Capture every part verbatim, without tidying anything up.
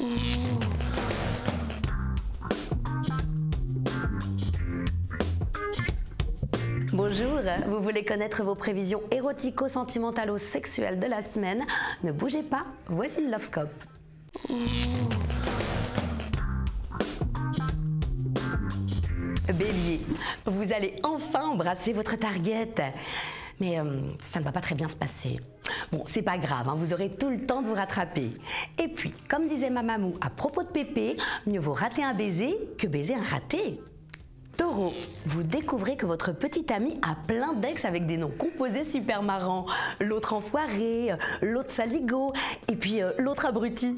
Bonjour, vous voulez connaître vos prévisions érotico-sentimentalo-sexuelles de la semaine? Ne bougez pas, voici le Lovescope. Bélier, vous allez enfin embrasser votre target. Mais euh, ça ne va pas très bien se passer. Bon, c'est pas grave, hein, vous aurez tout le temps de vous rattraper. Et puis, comme disait ma mamou à propos de Pépé, mieux vaut rater un baiser que baiser un raté. Taureau, vous découvrez que votre petit ami a plein d'ex avec des noms composés super marrants. L'autre enfoiré, l'autre saligo, et puis euh, l'autre abruti.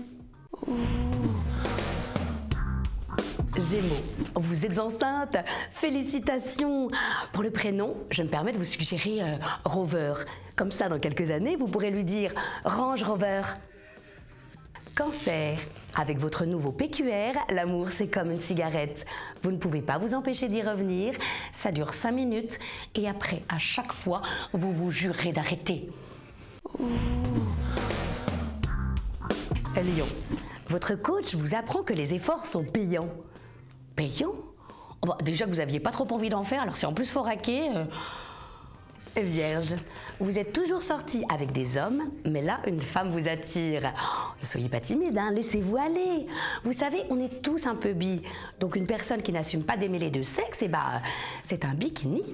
Gémeaux, vous êtes enceinte, félicitations. Pour le prénom, je me permets de vous suggérer euh, Rover. Comme ça, dans quelques années, vous pourrez lui dire « Range Rover ». Cancer, avec votre nouveau P Q R, l'amour c'est comme une cigarette. Vous ne pouvez pas vous empêcher d'y revenir, ça dure cinq minutes et après, à chaque fois, vous vous jurez d'arrêter. Lion, votre coach vous apprend que les efforts sont payants. Payants? Oh bah, déjà que vous n'aviez pas trop envie d'en faire, alors si en plus faut raquer... Euh... Vierge, vous êtes toujours sorti avec des hommes, mais là, une femme vous attire. Oh, ne soyez pas timide, hein, laissez-vous aller. Vous savez, on est tous un peu bi. Donc une personne qui n'assume pas d'aimer les deux sexes, eh bah, c'est un bikini.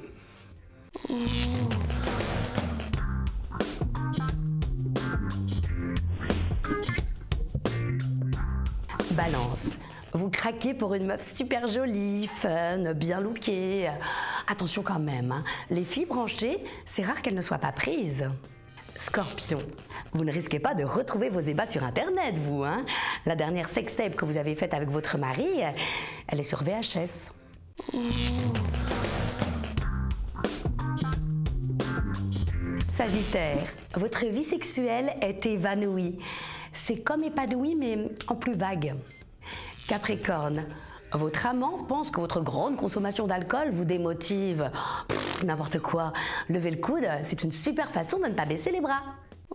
Balance. Vous craquez pour une meuf super jolie, fun, bien lookée. Attention quand même, hein. Les filles branchées, c'est rare qu'elles ne soient pas prises. Scorpion, vous ne risquez pas de retrouver vos ébats sur internet, vous, hein. La dernière sextape que vous avez faite avec votre mari, elle est sur V H S. Sagittaire, votre vie sexuelle est évanouie. C'est comme épanoui, mais en plus vague. Capricorne, votre amant pense que votre grande consommation d'alcool vous démotive. Pff, n'importe quoi. Lever le coude, c'est une super façon de ne pas baisser les bras.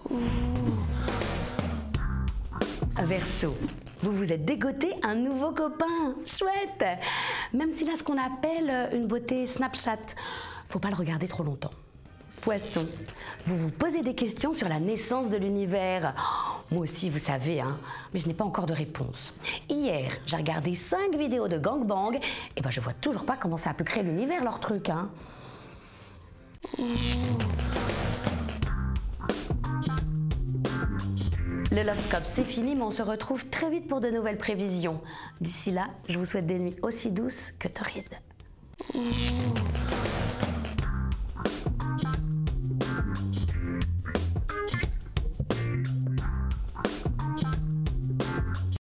Verseau, vous vous êtes dégoté un nouveau copain. Chouette. Même s'il a ce qu'on appelle une beauté Snapchat. Faut pas le regarder trop longtemps. Poisson, vous vous posez des questions sur la naissance de l'univers. Moi aussi, vous savez, hein, mais je n'ai pas encore de réponse. Hier, j'ai regardé cinq vidéos de gangbang, et ben je vois toujours pas comment ça a pu créer l'univers, leur truc, hein. Le Lovescope, c'est fini, mais on se retrouve très vite pour de nouvelles prévisions. D'ici là, je vous souhaite des nuits aussi douces que torrides.